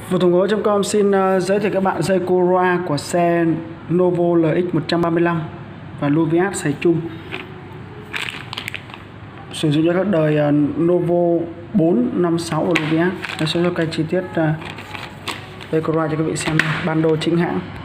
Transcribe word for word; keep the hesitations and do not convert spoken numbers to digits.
Phụ tùng gỗ chấm com xin uh, giới thiệu các bạn dây Corolla của xe Novo L X một ba lăm và Luvias xài chung, sử dụng cho các đời uh, Novo bốn, năm, sáu và Luvias. Tôi sẽ cho cái chi tiết uh, dây Corolla cho các vị xem. Bản đồ chính hãng.